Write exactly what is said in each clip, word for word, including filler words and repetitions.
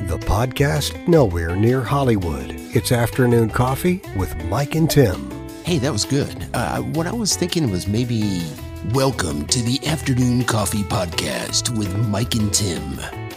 the podcast nowhere near Hollywood. It's Afternoon Coffee with Mike and Tim. Hey, that was good. Uh, what I was thinking was maybe welcome to the Afternoon Coffee Podcast with Mike and Tim.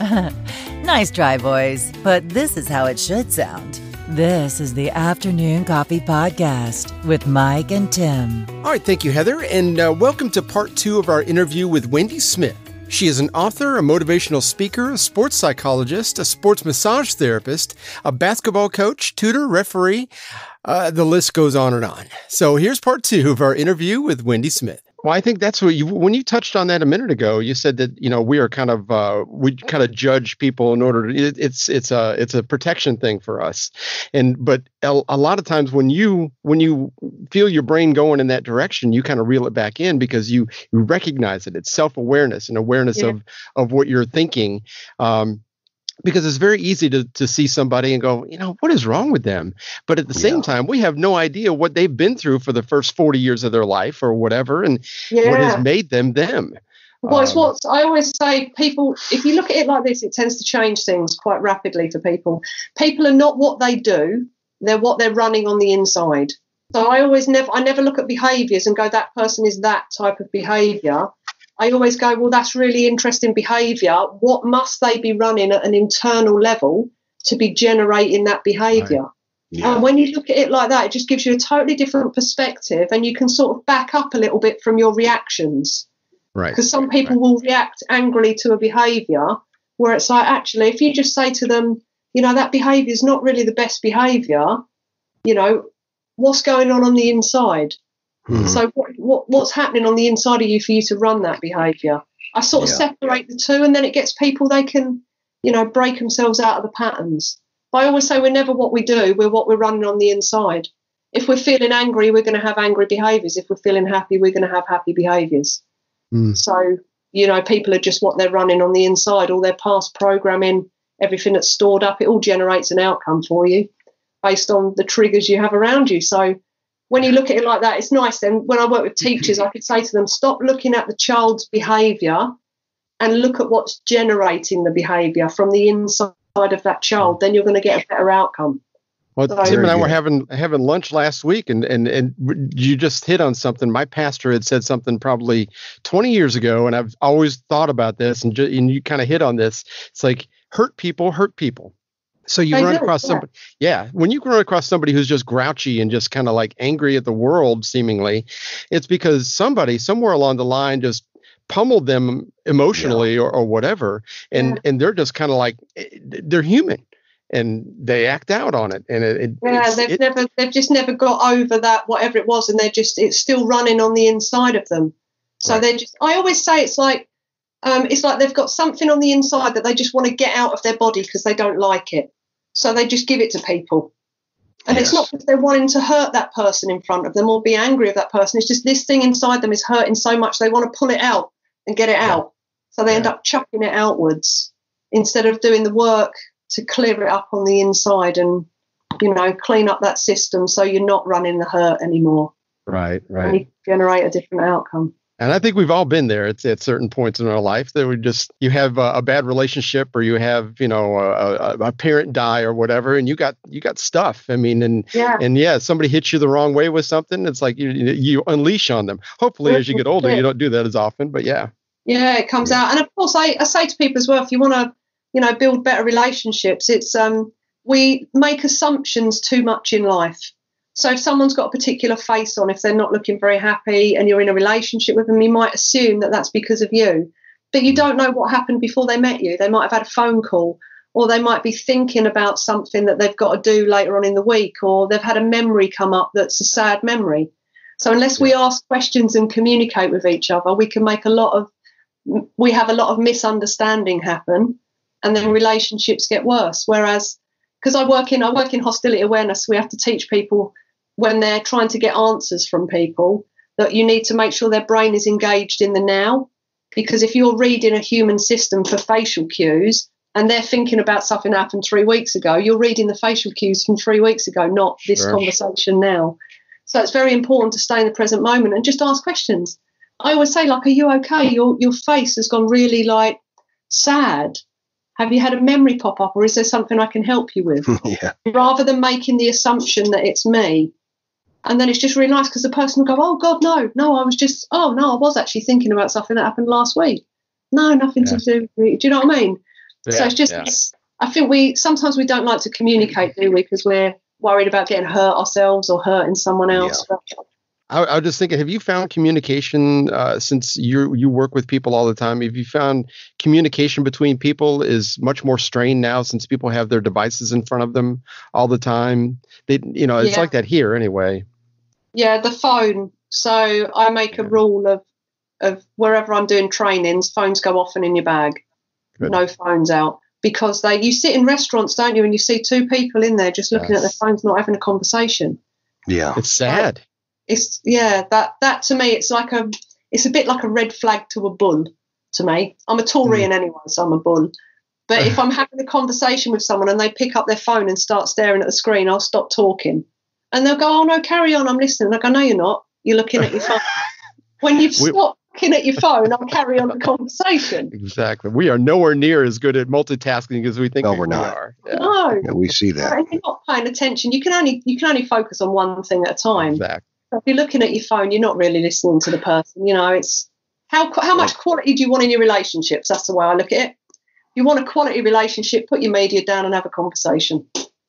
Nice try, boys, but this is how it should sound. This is the Afternoon Coffee Podcast with Mike and Tim. All right, thank you, Heather, and uh, welcome to part two of our interview with Wendy Smith. She is an author, a motivational speaker, a sports psychologist, a sports massage therapist, a basketball coach, tutor, referee. Uh, the list goes on and on. So here's part two of our interview with Wendy Smith. Well, I think that's what you, when you touched on that a minute ago, you said that, you know, we are kind of, uh, we kind of judge people in order to, it, it's, it's a, it's a protection thing for us. And, but a, a lot of times when you, when you feel your brain going in that direction, you kind of reel it back in because you, you recognize it. It's self-awareness and awareness yeah. of, of what you're thinking. Um, Because it's very easy to to see somebody and go, you know, what is wrong with them? But at the same yeah. time, we have no idea what they've been through for the first forty years of their life or whatever, and yeah. what has made them them. Well, um, it's what I always say, people, if you look at it like this, it tends to change things quite rapidly for people. People are not what they do, they're what they're running on the inside. So I always never, I never look at behaviours and go, that person is that type of behaviour. I always go, well, that's really interesting behaviour. What must they be running at an internal level to be generating that behaviour? Right. Yeah. And when you look at it like that, it just gives you a totally different perspective, and you can sort of back up a little bit from your reactions. Right. Because some people right. will react angrily to a behaviour where it's like, actually, if you just say to them, you know, that behaviour is not really the best behaviour, you know, what's going on on the inside? Hmm. So what, what what's happening on the inside of you for you to run that behaviour? I sort of yeah. separate the two, and then it gets people, they can, you know, break themselves out of the patterns. But I always say we're never what we do, we're what we're running on the inside. If we're feeling angry, we're going to have angry behaviours. If we're feeling happy, we're going to have happy behaviours. Hmm. So, you know, people are just what they're running on the inside, all their past programming, everything that's stored up, it all generates an outcome for you based on the triggers you have around you. So when you look at it like that, it's nice. Then when I work with teachers, I could say to them, stop looking at the child's behaviour and look at what's generating the behaviour from the inside of that child. Then you're going to get a better outcome. Well, so, Tim and I were having having lunch last week, and, and, and you just hit on something. My pastor had said something probably twenty years ago, and I've always thought about this, and, ju- and you kind of hit on this. It's like hurt people hurt people. So you I run do, across yeah. somebody, yeah, when you run across somebody who's just grouchy and just kind of like angry at the world, seemingly, it's because somebody somewhere along the line just pummeled them emotionally yeah. or, or whatever. And, yeah. and they're just kind of like, they're human and they act out on it. And it, it yeah, they've it, never, they've just never got over that, whatever it was. And they're just, it's still running on the inside of them. So right. they're just, I always say it's like, Um, it's like they've got something on the inside that they just want to get out of their body because they don't like it. So they just give it to people. And yes. it's not because they're wanting to hurt that person in front of them or be angry with that person. It's just this thing inside them is hurting so much they want to pull it out and get it yeah. out. So they yeah. end up chucking it outwards instead of doing the work to clear it up on the inside and, you know, clean up that system so you're not running the hurt anymore. Right, right. And you generate a different outcome. And I think we've all been there at, at certain points in our life that we just, you have a, a bad relationship or you have, you know, a, a, a parent die or whatever, and you got, you got stuff. I mean, and, yeah. and yeah, somebody hits you the wrong way with something. It's like you, you unleash on them. Hopefully as you get older, you don't do that as often, but yeah. Yeah, it comes yeah. out. And of course I, I say to people as well, if you want to, you know, build better relationships, it's, um, we make assumptions too much in life. So if someone's got a particular face on, if they're not looking very happy and you're in a relationship with them, you might assume that that's because of you. But you don't know what happened before they met you. They might have had a phone call, or they might be thinking about something that they've got to do later on in the week, or they've had a memory come up that's a sad memory. So unless we ask questions and communicate with each other, we can make a lot of, we have a lot of misunderstanding happen, and then relationships get worse. Whereas, because I work in, I work in hostility awareness, we have to teach people when they're trying to get answers from people that you need to make sure their brain is engaged in the now. Because if you're reading a human system for facial cues and they're thinking about something that happened three weeks ago, you're reading the facial cues from three weeks ago, not this sure. conversation now. So it's very important to stay in the present moment and just ask questions. I always say, like, are you okay? Your your face has gone really, like, sad. Have you had a memory pop up, or is there something I can help you with? Yeah. Rather than making the assumption that it's me. And then it's just really nice because the person will go, oh, God, no, no, I was just, oh, no, I was actually thinking about something that happened last week. No, nothing Yeah. to do with you. Do you know what I mean? Yeah, so it's just, yeah. it's, I think we, sometimes we don't like to communicate, do we? Because we're worried about getting hurt ourselves or hurting someone else. Yeah. But I, I was just thinking, have you found communication, uh, since you you work with people all the time, have you found communication between people is much more strained now since people have their devices in front of them all the time? They, you know, it's Yeah. like that here anyway. yeah, the phone. So I make a Yeah. rule of, of wherever I'm doing trainings, phones go off and in your bag. Good. No phones out. Because they, you sit in restaurants, don't you, and you see two people in there just looking at their Yes. phones, not having a conversation. Yeah. It's sad. It's yeah, that that to me, it's like a, it's a bit like a red flag to a bull. To me, I'm a Taurian anyway, so I'm a bull. But if I'm having a conversation with someone and they pick up their phone and start staring at the screen, I'll stop talking, and they'll go, "Oh no, carry on, I'm listening." I go, "No, you're not. You're looking at your phone." When you've We- stopped looking at your phone, I'll carry on the conversation. Exactly. We are nowhere near as good at multitasking as we think No, we we're not. are. Yeah, No, Yeah, we see that. if you're not paying attention, you can only you can only focus on one thing at a time. exactly. So if you're looking at your phone, you're not really listening to the person. You know, it's how how much quality do you want in your relationships? That's the way I look at it. If you want a quality relationship, put your media down and have a conversation,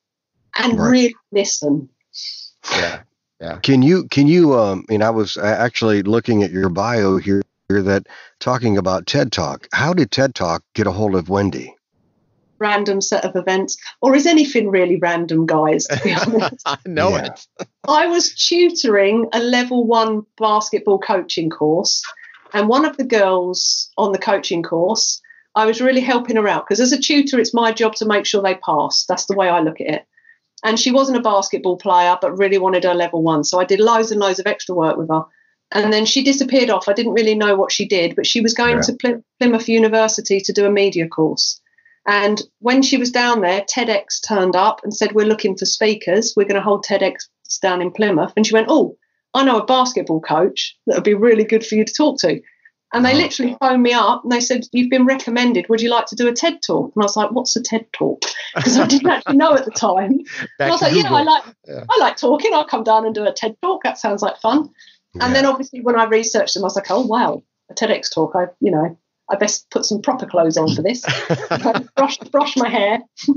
and Right. really listen. Yeah. Can you, can you, um, I mean, I was a- actually looking at your bio here, here that talking about TED Talk. How did TED Talk get a hold of Wendy? Random set of events, or is anything really random, guys? To be honest, I know Yeah. it. I was tutoring a level one basketball coaching course, and one of the girls on the coaching course, I was really helping her out because as a tutor, it's my job to make sure they pass. That's the way I look at it. And she wasn't a basketball player, but really wanted her level one. So I did loads and loads of extra work with her. And then she disappeared off. I didn't really know what she did, but she was going Yeah. to Ply- Plymouth University to do a media course. And when she was down there, TEDx turned up and said, "We're looking for speakers. We're going to hold TEDx down in Plymouth." And she went, "Oh, I know a basketball coach that would be really good for you to talk to." And they Oh. literally phoned me up and they said, "You've been recommended. Would you like to do a TED talk?" And I was like, "What's a TED talk?" Because I didn't actually know at the time. And Back I was to like, "Yeah, Google. I like, Yeah. I like talking. I'll come down and do a TED talk. That sounds like fun." And then obviously when I researched them, I was like, "Oh wow, a TEDx talk. I, you know, I best put some proper clothes on for this." brush, brush my hair.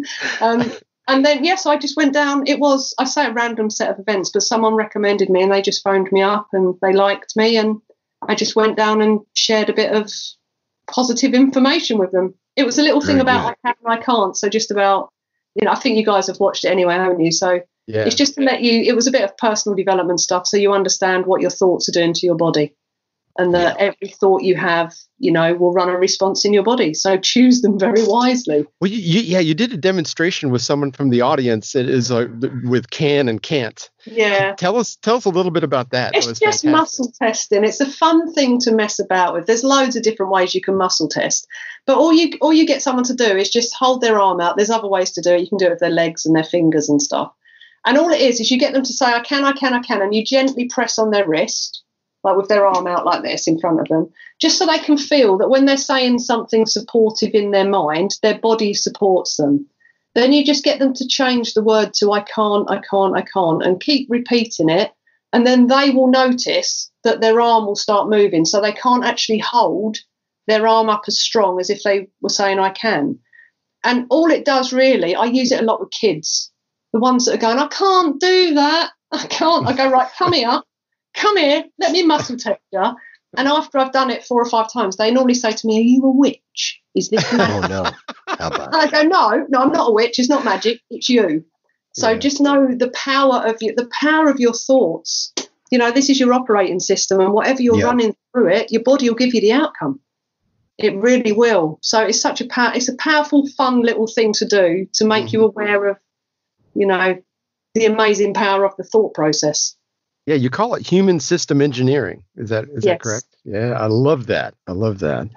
um, and then yes, I just went down. It was, I say, a random set of events, but someone recommended me, and they just phoned me up, and they liked me, and I just went down and shared a bit of positive information with them. It was a little thing Very about good. I can and I can't. So just about, you know, I think you guys have watched it anyway, haven't you? So Yeah. it's just to let you, it was a bit of personal development stuff, so you understand what your thoughts are doing to your body, and that every thought you have, you know, will run a response in your body. So choose them very wisely. Well, you, you, yeah, you did a demonstration with someone from the audience that is uh, with can and can't. Yeah. Tell us, tell us a little bit about that. That It's was just fantastic. muscle testing. It's a fun thing to mess about with. There's loads of different ways you can muscle test, but all you all you get someone to do is just hold their arm out. There's other ways to do it. You can do it with their legs and their fingers and stuff. And all it is is you get them to say, "I can, I can, I can," and you gently press on their wrist, like with their arm out like this in front of them, just so they can feel that when they're saying something supportive in their mind, their body supports them. Then you just get them to change the word to "I can't, I can't, I can't," and keep repeating it. And then they will notice that their arm will start moving. So they can't actually hold their arm up as strong as if they were saying "I can." And all it does really, I use it a lot with kids. The ones that are going, "I can't do that. I can't." I go, "Right, come here. Come here. Let me muscle test you." And after I've done it four or five times, they normally say to me, "Are you a witch? Is this magic?" Oh, no. How about And I go, no, no, I'm not a witch. It's not magic. It's you. So Yeah. just know the power of your, the power of your thoughts. You know, this is your operating system, and whatever you're Yeah. running through it, your body will give you the outcome. It really will. So it's such a power. It's a powerful, fun little thing to do to make you aware of, you know, the amazing power of the thought process. Yeah, you call it human system engineering. Is that is that Yes. correct? Yeah, I love that. I love that.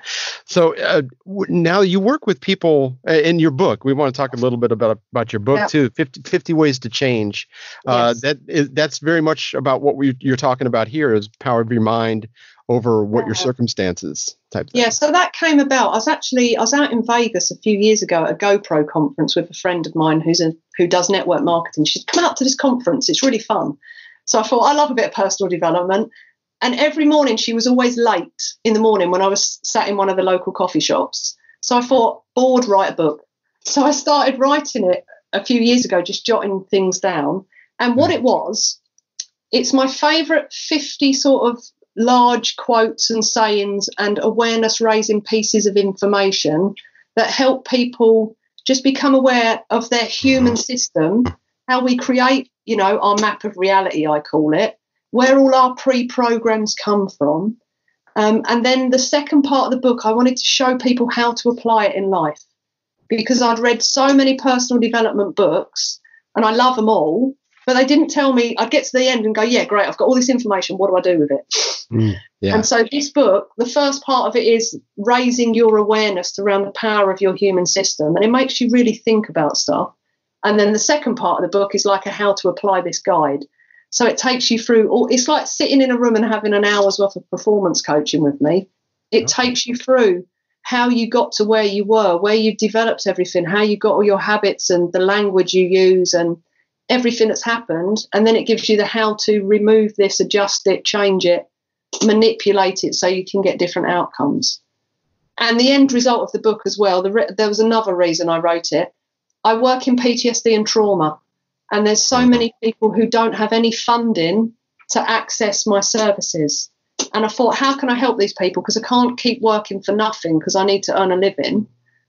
So uh, w- now you work with people uh, in your book. We want to talk a little bit about about your book Yeah. too. fifty, fifty Ways to Change. Uh, Yes. that is that's very much about what we, you're talking about here is power of your mind over what your Yeah. circumstances type thing. Yeah, so that came about. I was actually I was out in Vegas a few years ago at a GoPro conference with a friend of mine who's a who does network marketing. She'd come out to this conference. It's really fun. So I thought I love a bit of personal development. And every morning she was always late in the morning when I was sat in one of the local coffee shops. So I thought, bored, write a book. So I started writing it a few years ago, just jotting things down. And what it was, it's my favourite fifty sort of large quotes and sayings and awareness raising pieces of information that help people just become aware of their human system, how we create, you know, our map of reality, I call it, where all our pre-programs come from. Um, and then the second part of the book, I wanted to show people how to apply it in life, because I'd read so many personal development books and I love them all, but they didn't tell me. I'd get to the end and go, yeah, great, I've got all this information. What do I do with it? Mm, yeah. And so this book, the first part of it is raising your awareness around the power of your human system. And it makes you really think about stuff. And then the second part of the book is like a how to apply this guide. So it takes you through all, it's like sitting in a room and having an hour's worth of performance coaching with me. It Okay. takes you through how you got to where you were, where you've developed everything, how you got all your habits and the language you use and everything that's happened. And then it gives you the how to remove this, adjust it, change it, manipulate it so you can get different outcomes. And the end result of the book as well, the re- there was another reason I wrote it. I work in P T S D and trauma. And there's so many people who don't have any funding to access my services. And I thought, how can I help these people? Because I can't keep working for nothing because I need to earn a living.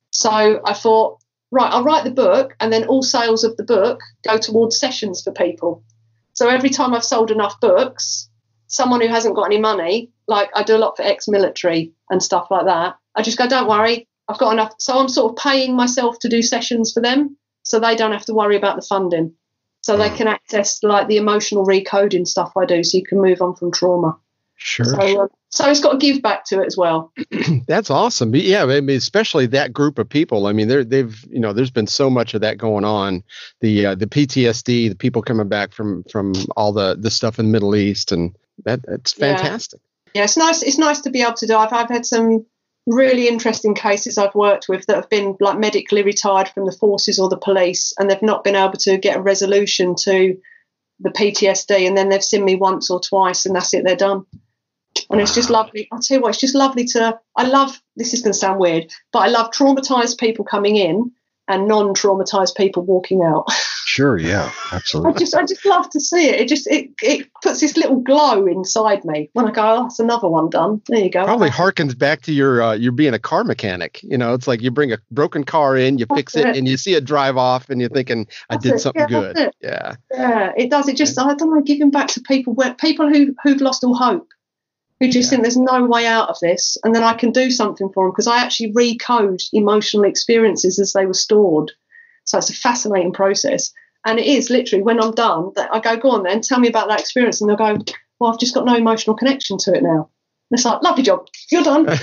So I thought, right, I'll write the book and then all sales of the book go towards sessions for people. So every time I've sold enough books, someone who hasn't got any money, like I do a lot for ex-military and stuff like that, I just go, don't worry, I've got enough. So I'm sort of paying myself to do sessions for them so they don't have to worry about the funding. So they can access like the emotional recoding stuff I do so you can move on from trauma. Sure. So, uh, so it's got to give back to it as well. That's awesome. Yeah, I mean, especially that group of people. I mean, they're, they've, you know, there's been so much of that going on. The uh, the P T S D, the people coming back from from all the the stuff in the Middle East, and that that's fantastic. Yeah, yeah it's nice. It's nice to be able to do. I've I've had some really interesting cases I've worked with that have been like medically retired from the forces or the police, and they've not been able to get a resolution to the P T S D, and then they've seen me once or twice, and that's it. They're done. And it's just lovely. I'll tell you what, it's just lovely to, I love, this is going to sound weird, but I love traumatized people coming in and non-traumatized people walking out. Sure, yeah, I absolutely. just, I just love to see it. It just, it, it puts this little glow inside me when I go, oh, that's another one done. There you go. Probably harkens back to your uh, you're being a car mechanic. You know, it's like you bring a broken car in, you fix That's it, it. and you see it drive off, and you're thinking, I That's did it. something Yeah, good. that's it. Yeah. Yeah, it does. It just, I don't know, giving back to people where people who, who've lost all hope, who just Yeah. think there's no way out of this, and then I can do something for them because I actually recode emotional experiences as they were stored. So it's a fascinating process. And it is literally when I'm done that I go, go on then, tell me about that experience. And they'll go, well, I've just got no emotional connection to it now. And it's like, lovely job. You're done. Have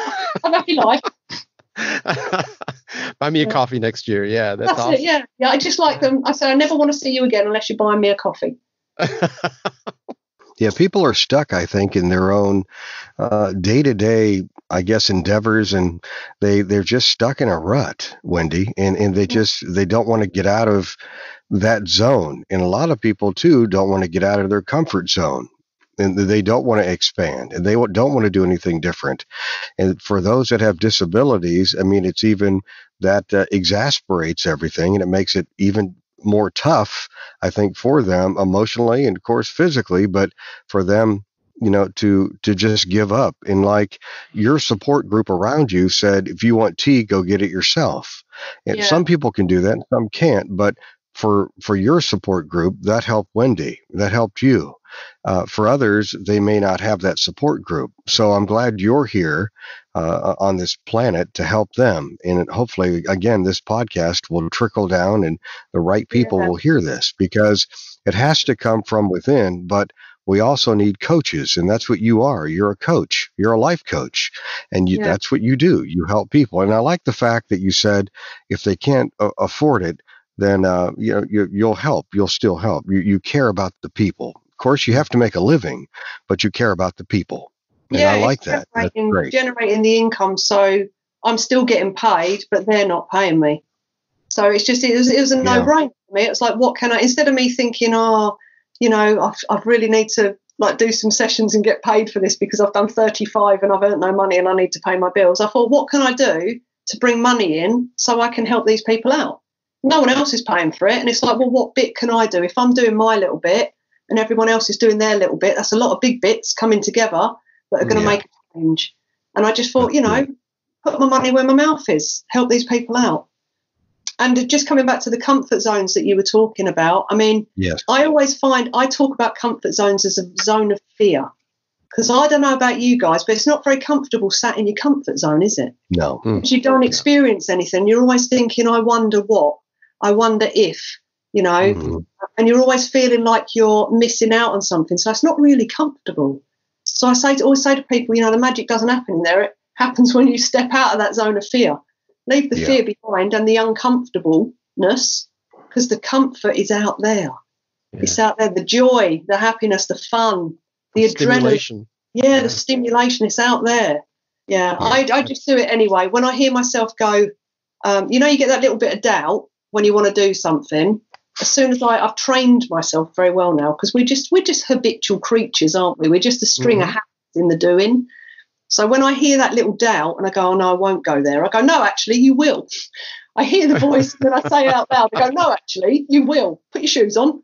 a happy life. Buy me a Yeah. coffee next year. Yeah, that's, That's awesome. it. Yeah. Yeah. I just like them. I say, I never want to see you again unless you buy me a coffee. Yeah, people are stuck, I think, in their own uh, day-to-day, I guess, endeavors, and they they're just stuck in a rut, Wendy, and and they just they don't want to get out of that zone. And a lot of people too don't want to get out of their comfort zone, and they don't want to expand, and they wa- don't want to do anything different. And for those that have disabilities, I mean, it's even that uh, exasperates everything, and it makes it even more tough, I think, for them emotionally and of course physically, but for them, you know, to to just give up. And like your support group around you said, if you want tea, go get it yourself. And Yeah. some people can do that, and some can't. But for for your support group, that helped Wendy. That helped you. Uh, for others, they may not have that support group. So I'm glad you're here uh, on this planet to help them. And hopefully, again, this podcast will trickle down and the right people Yeah. will hear this, because it has to come from within. But we also need coaches, and that's what you are. You're a coach. You're a life coach, and you, Yeah. that's what you do. You help people. And I like the fact that you said if they can't uh, afford it, then uh, you know you, you'll help. You'll still help. You you care about the people. Of course, you have to make a living, but you care about the people. And Yeah, I like it's that. That's generating, great. generating the income, so I'm still getting paid, but they're not paying me. So it's just it was it was a Yeah. no-brainer for me. It's like, what can I, instead of me thinking, oh, you know, I've, I really need to like do some sessions and get paid for this because I've done thirty-five and I've earned no money and I need to pay my bills. I thought, what can I do to bring money in so I can help these people out? No one else is paying for it, and it's like, well, what bit can I do? If I'm doing my little bit and everyone else is doing their little bit, that's a lot of big bits coming together that are going to Yeah. make a change. And I just thought, That's you know, good. put my money where my mouth is, help these people out. And just coming back to the comfort zones that you were talking about, I mean, Yes. I always find I talk about comfort zones as a zone of fear, because I don't know about you guys, but it's not very comfortable sat in your comfort zone, is it? No. Mm. Because you don't experience anything. You're always thinking, I wonder what, I wonder if, you know, Mhm. and you're always feeling like you're missing out on something. So it's not really comfortable. So I say to, always say to people, you know, the magic doesn't happen in there. It happens when you step out of that zone of fear. Leave the Yeah. fear behind and the uncomfortableness, because the comfort is out there. Yeah. It's out there. The joy, the happiness, the fun, the adrenaline. Stimulation. Yeah, Yeah. the stimulation is out there. Yeah, Yeah. I, I just do it anyway. When I hear myself go, um, you know, you get that little bit of doubt when you want to do something. As soon as I, I've trained myself very well now, because we just we're just habitual creatures, aren't we? We're just a string of Mhm. habits in the doing. So when I hear that little doubt and I go, oh no, I won't go there, I go, no, actually, you will. I hear the voice and then I say it out loud, I go, no, actually, you will. Put your shoes on.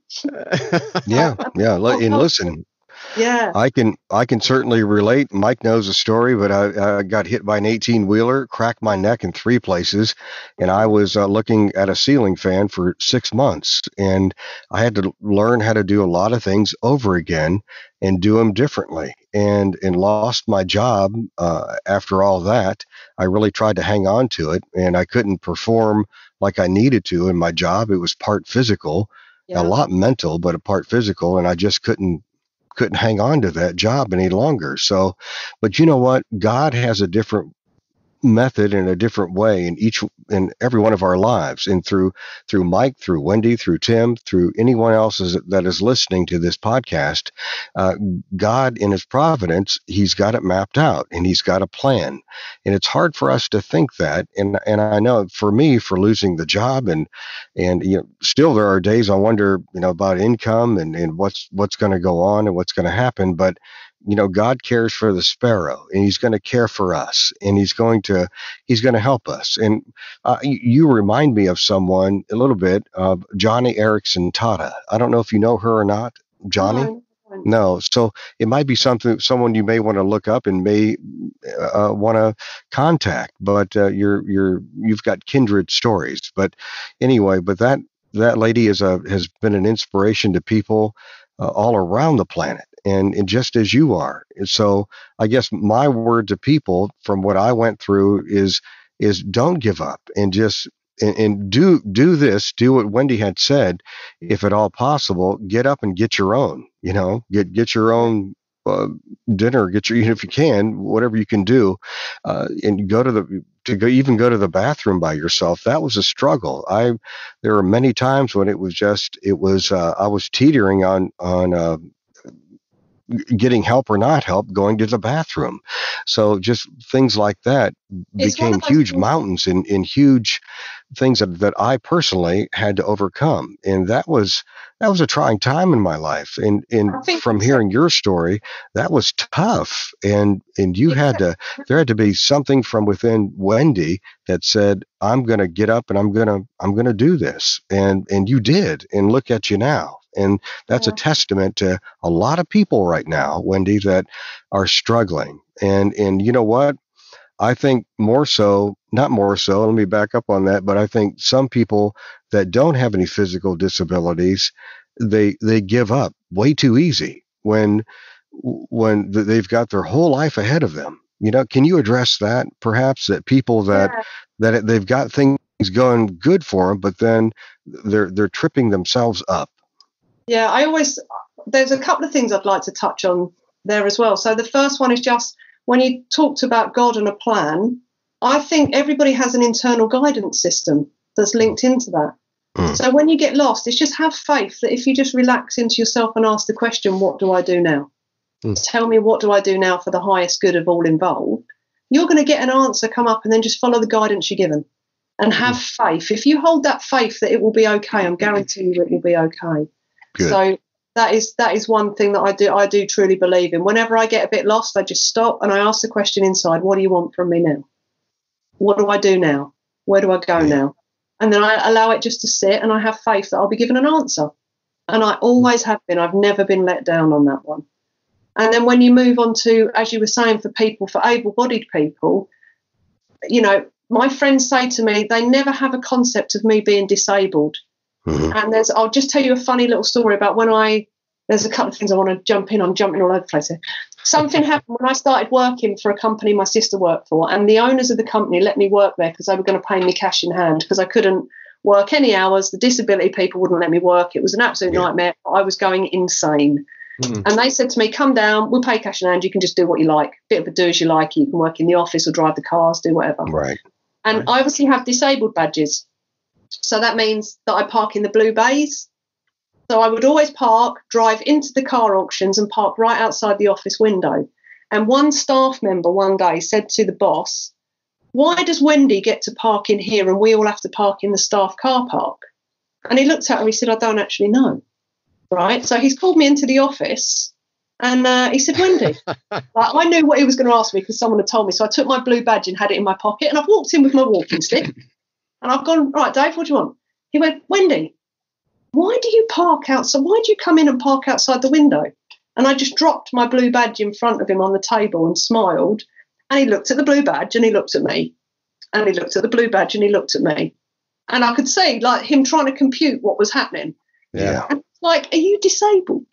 Yeah. Yeah. Oh, Li- And no. listen, Yeah. I can I can certainly relate. Mike knows the story, but I, I got hit by an eighteen wheeler, cracked my neck in three places, and I was uh, looking at a ceiling fan for six months, and I had to learn how to do a lot of things over again and do them differently, and and lost my job uh, after all that. I really tried to hang on to it, and I couldn't perform like I needed to in my job. It was part physical, a Yeah. lot mental, but a part physical, and I just couldn't couldn't hang on to that job any longer. So, but you know what? God has a different method and a different way in each in every one of our lives, and through through Mike, through Wendy, through Tim, through anyone else is, that is listening to this podcast. uh, God in his providence, he's got it mapped out and he's got a plan, and it's hard for us to think that. And and I know for me, for losing the job, and and you know still there are days I wonder, you know about income, and and what's what's going to go on and what's going to happen. But you know God cares for the sparrow, and he's going to care for us, and he's going to he's going to help us. And uh, you, you remind me of someone a little bit, of Johnny Erickson Tata. I don't know if you know her or not, Johnny. No, no. No, so it might be something someone you may want to look up and may uh, want to contact. But uh, you're you're you've got kindred stories. But anyway, but that that lady is a has been an inspiration to people uh, all around the planet, and, and just as you are. And so I guess my word to people from what I went through is is don't give up, and just and, and do do this, do what Wendy had said, if at all possible, get up and get your own, you know, get get your own uh, dinner, get your, if you can, whatever you can do, uh, and go to the to go even go to the bathroom by yourself. That was a struggle. I there were many times when it was just it was uh, I was teetering on on. Uh, getting help or not help going to the bathroom. So just things like that It's one became of those huge things- mountains in, in huge things that, that I personally had to overcome. And that was that was a trying time in my life. And and I think from it's- hearing your story, that was tough. And and you had to there had to be something from within Wendy that said, I'm gonna get up and I'm gonna I'm gonna do this. And and you did. And look at you now. And that's Yeah. a testament to a lot of people right now, Wendy, that are struggling. And and you know what? I think more so, not more so, let me back up on that, but I think some people that don't have any physical disabilities, they they give up way too easy when when th- they've got their whole life ahead of them. You know, can you address that perhaps, that people that Yeah. that they've got things going good for them, but then they're they're tripping themselves up. Yeah, I always there's a couple of things I'd like to touch on there as well. So the first one is just when you talked about God and a plan, I think everybody has an internal guidance system that's linked into that. Mm. So when you get lost, it's just have faith that if you just relax into yourself and ask the question, what do I do now? Mm. Tell me, what do I do now for the highest good of all involved? You're going to get an answer come up, and then just follow the guidance you're given and have mm. faith. If you hold that faith that it will be okay, I'm guaranteeing you it will be okay. Good. So that is that is one thing that I do I do truly believe in. Whenever I get a bit lost, I just stop and I ask the question inside, what do you want from me now? What do I do now? Where do I go yeah. now? And then I allow it just to sit, and I have faith that I'll be given an answer. And I always have been. I've never been let down on that one. And then when you move on to, as you were saying, for people, for able-bodied people, you know, my friends say to me, they never have a concept of me being disabled. Mm-hmm. And there's, I'll just tell you a funny little story about when I, there's a couple of things I want to jump in on, jumping all over the place here. Something happened when I started working for a company my sister worked for, and the owners of the company let me work there because they were going to pay me cash in hand because I couldn't work any hours. The disability people wouldn't let me work. It was an absolute yeah. nightmare. I was going insane. Mm. And they said to me, come down, we'll pay cash in hand. You can just do what you like. Bit of a do as you like. You can work in the office or drive the cars, do whatever. Right. And right. I obviously have disabled badges. So that means that I park in the blue bays. So I would always park, drive into the car auctions and park right outside the office window. And one staff member one day said to the boss, why does Wendy get to park in here and we all have to park in the staff car park? And he looked at her and he said, I don't actually know. Right. So he's called me into the office and uh, he said, Wendy, like, I knew what he was going to ask me because someone had told me. So I took my blue badge and had it in my pocket, and I've walked in with my walking stick and I've gone, right, Dave, what do you want? He went, Wendy, why do you park outside? Why do you come in and park outside the window? And I just dropped my blue badge in front of him on the table and smiled. And he looked at the blue badge and he looked at me. And he looked at the blue badge and he looked at me. And I could see like him trying to compute what was happening. Yeah. And like, are you disabled?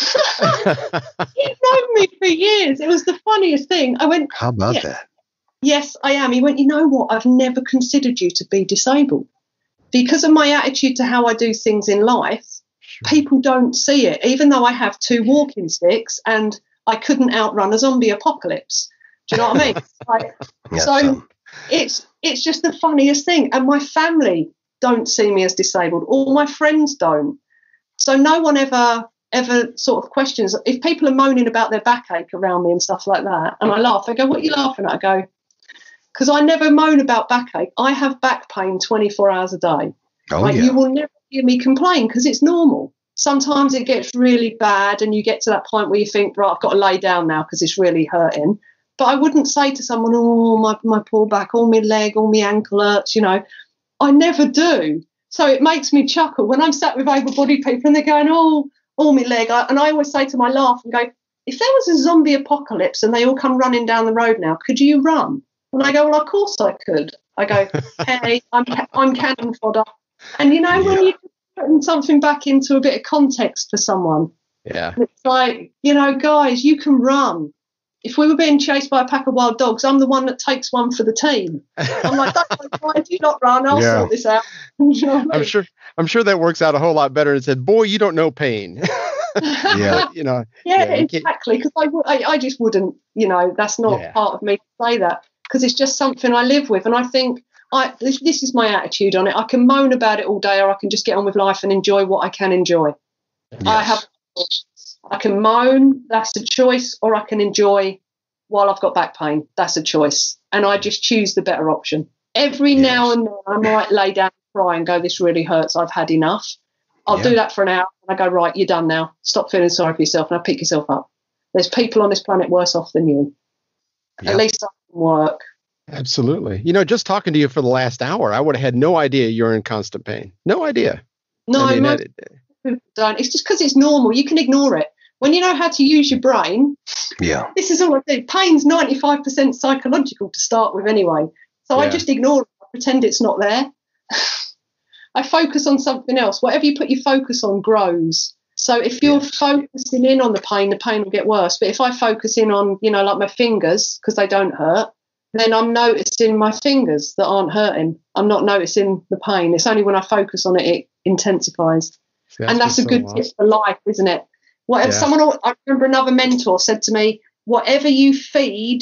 You've known me for years. It was the funniest thing. I went, how about yeah, that? Yes, I am. He went, you know what? I've never considered you to be disabled. Because of my attitude to how I do things in life, sure. people don't see it, even though I have two walking sticks and I couldn't outrun a zombie apocalypse. Do you know what I mean? Like, yeah, so some. it's it's just the funniest thing. And my family don't see me as disabled. All my friends don't. So no one ever, ever sort of questions. If people are moaning about their backache around me and stuff like that, and I laugh, they go, what are you laughing at? I go, because I never moan about backache. I have back pain twenty-four hours a day. Oh, like, yeah. You will never hear me complain because it's normal. Sometimes it gets really bad and you get to that point where you think, right, I've got to lay down now because it's really hurting. But I wouldn't say to someone, oh, my, my poor back, or my leg, or my ankle hurts, you know. I never do. So it makes me chuckle when I'm sat with able-bodied people and they're going, oh, oh, my leg. I, and I always say to my laugh and go, if there was a zombie apocalypse and they all come running down the road now, could you run? And I go, well, of course I could. I go, hey, I'm I'm cannon fodder. And, you know, yeah. when you're putting something back into a bit of context for someone, yeah, it's like, you know, guys, you can run. If we were being chased by a pack of wild dogs, I'm the one that takes one for the team. I'm like, why do you not run? I'll yeah. sort this out. You know what I mean? I'm sure I'm sure that works out a whole lot better and said, boy, you don't know pain. yeah. you know. Yeah, yeah exactly. Because I, I, I just wouldn't, you know, that's not yeah. part of me to say that. Because it's just something I live with. And I think I this, this is my attitude on it. I can moan about it all day, or I can just get on with life and enjoy what I can enjoy. Yes. I have I can moan, that's a choice, or I can enjoy while I've got back pain. That's a choice. And I just choose the better option. Every yes. now and then I might lay down and cry and go, this really hurts, I've had enough. I'll yeah. do that for an hour and I go, right, you're done now. Stop feeling sorry for yourself, and I pick yourself up. There's people on this planet worse off than you. Yep. At least I can work. Absolutely. You know, just talking to you for the last hour, I would have had no idea you're in constant pain. No idea. No, I mean, most people don't. It's just because it's normal. You can ignore it. When you know how to use your brain, yeah. this is all I do. Pain's ninety-five percent psychological to start with anyway. So yeah. I just ignore it. I pretend it's not there. I focus on something else. Whatever you put your focus on grows. So if you're yes. focusing in on the pain, the pain will get worse. But if I focus in on, you know, like my fingers, because they don't hurt, then I'm noticing my fingers that aren't hurting. I'm not noticing the pain. It's only when I focus on it, it intensifies. That's and that's a good awesome. tip for life, isn't it? Whatever Yeah. someone, I remember another mentor said to me, whatever you feed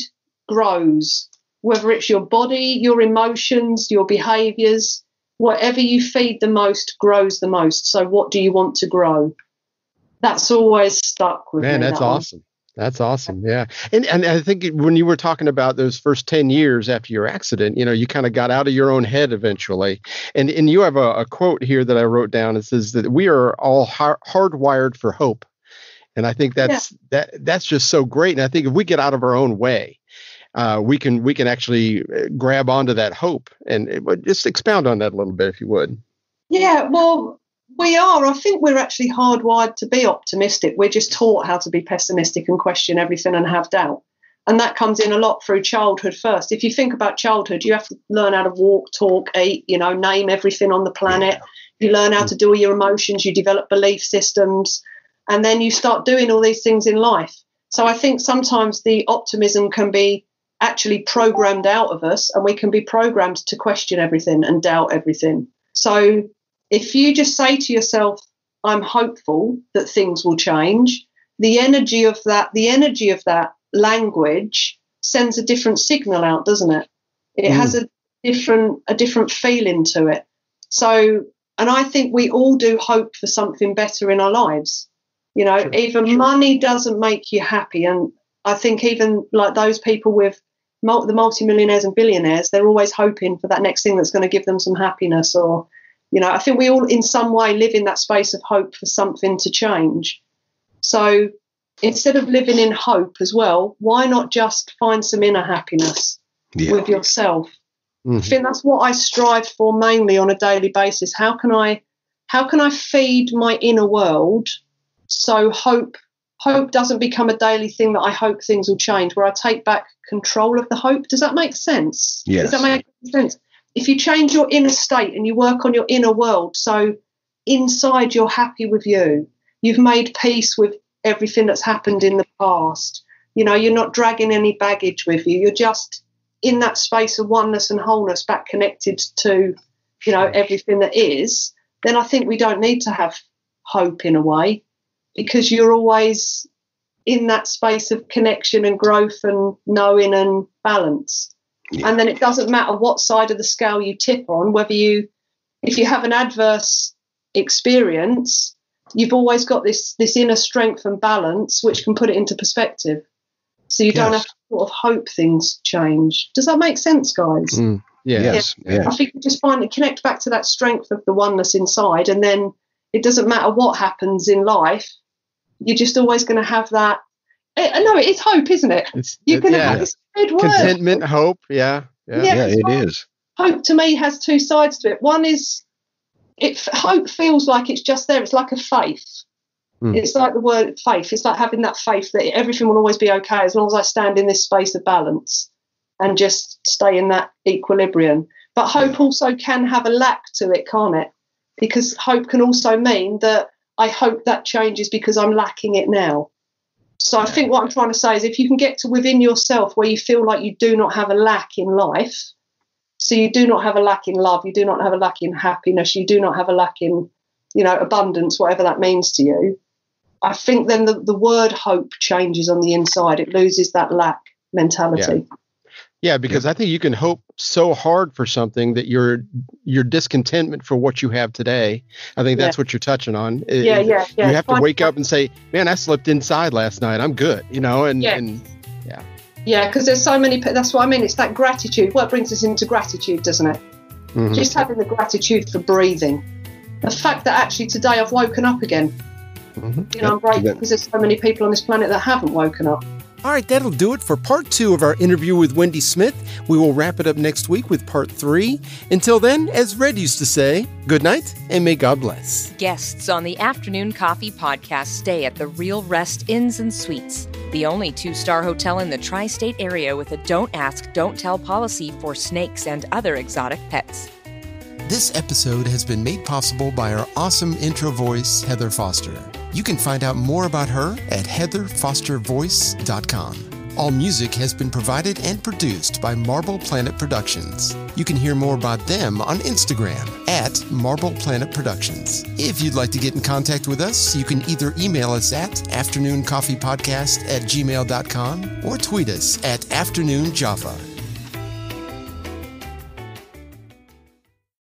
grows, whether it's your body, your emotions, your behaviors, whatever you feed the most grows the most. So what do you want to grow? That's always stuck with Man, me. that's that one. awesome. That's awesome. Yeah. And and I think when you were talking about those first ten years after your accident, you know, you kind of got out of your own head eventually. And and you have a, a quote here that I wrote down. It says that we are all har- hardwired for hope. And I think that's yeah. that that's just so great. And I think if we get out of our own way, uh, we can we can actually grab onto that hope. And it would just expound on that a little bit, if you would. Yeah, well, we are. I think we're actually hardwired to be optimistic. We're just taught how to be pessimistic and question everything and have doubt. And that comes in a lot through childhood first. If you think about childhood, you have to learn how to walk, talk, eat, you know, name everything on the planet. Yeah. You learn how to deal with your emotions. You develop belief systems. And then you start doing all these things in life. So I think sometimes the optimism can be actually programmed out of us, and we can be programmed to question everything and doubt everything. So if you just say to yourself, I'm hopeful that things will change, the energy of that, the energy of that language sends a different signal out, doesn't it? It mm. has a different, a different feeling to it. So, and I think we all do hope for something better in our lives. You know, sure, even sure. money doesn't make you happy. And I think even like those people with mul- the multimillionaires and billionaires, they're always hoping for that next thing that's going to give them some happiness. Or, you know, I think we all in some way live in that space of hope for something to change. So instead of living in hope as well, why not just find some inner happiness yeah. with yourself? Mm-hmm. I think that's what I strive for mainly on a daily basis. How can I, how can I feed my inner world so hope hope doesn't become a daily thing that I hope things will change, where I take back control of the hope? Does that make sense? Yes. Does that make sense? If you change your inner state and you work on your inner world, so inside you're happy with you, you've made peace with everything that's happened in the past, you know, you're not dragging any baggage with you, you're just in that space of oneness and wholeness, back connected to, you know, everything that is, then I think we don't need to have hope in a way, because you're always in that space of connection and growth and knowing and balance. Yeah. And then it doesn't matter what side of the scale you tip on, whether you, if you have an adverse experience, you've always got this this inner strength and balance, which can put it into perspective. So you yes. don't have to sort of hope things change. Does that make sense, guys? Mm. Yeah. Yes. Yeah. Yes. I think you just find it, connect back to that strength of the oneness inside, and then it doesn't matter what happens in life. You're just always going to have that. I know it is hope, isn't it? It's, You're going to yeah. have this weird word. Contentment, hope. Yeah. Yeah, yeah, yeah it hope, is. Hope to me has two sides to it. One is, it. Hope feels like it's just there. It's like a faith. Mm. It's like the word faith. It's like having that faith that everything will always be okay as long as I stand in this space of balance and just stay in that equilibrium. But hope also can have a lack to it, can't it? Because hope can also mean that I hope that changes because I'm lacking it now. So I think what I'm trying to say is if you can get to within yourself where you feel like you do not have a lack in life, so you do not have a lack in love, you do not have a lack in happiness, you do not have a lack in, you know, abundance, whatever that means to you, I think then the, the word hope changes on the inside. It loses that lack mentality. Yeah. Yeah, because I think you can hope so hard for something that your your discontentment for what you have today. I think that's yeah. what you're touching on. It, yeah, yeah, yeah. You have to wake up and say, "Man, I slept inside last night. I'm good." You know, and yeah, and, yeah, yeah. Because there's so many. That's what I mean. It's that gratitude. What brings us into gratitude, doesn't it? Mm-hmm. Just having the gratitude for breathing. The fact that actually today I've woken up again. Mm-hmm. You know, I'm grateful because there's so many people on this planet that haven't woken up. All right, that'll do it for part two of our interview with Wendy Smith. We will wrap it up next week with part three. Until then, as Red used to say, good night and may God bless. Guests on the Afternoon Coffee Podcast stay at the Real Rest Inns and Suites, the only two-star hotel in the tri-state area with a don't ask, don't tell policy for snakes and other exotic pets. This episode has been made possible by our awesome intro voice, Heather Foster. You can find out more about her at heather foster voice dot com. All music has been provided and produced by Marble Planet Productions. You can hear more about them on Instagram at Marble Planet Productions. If you'd like to get in contact with us, you can either email us at afternooncoffeepodcast at gmail dot com or tweet us at afternoonjava.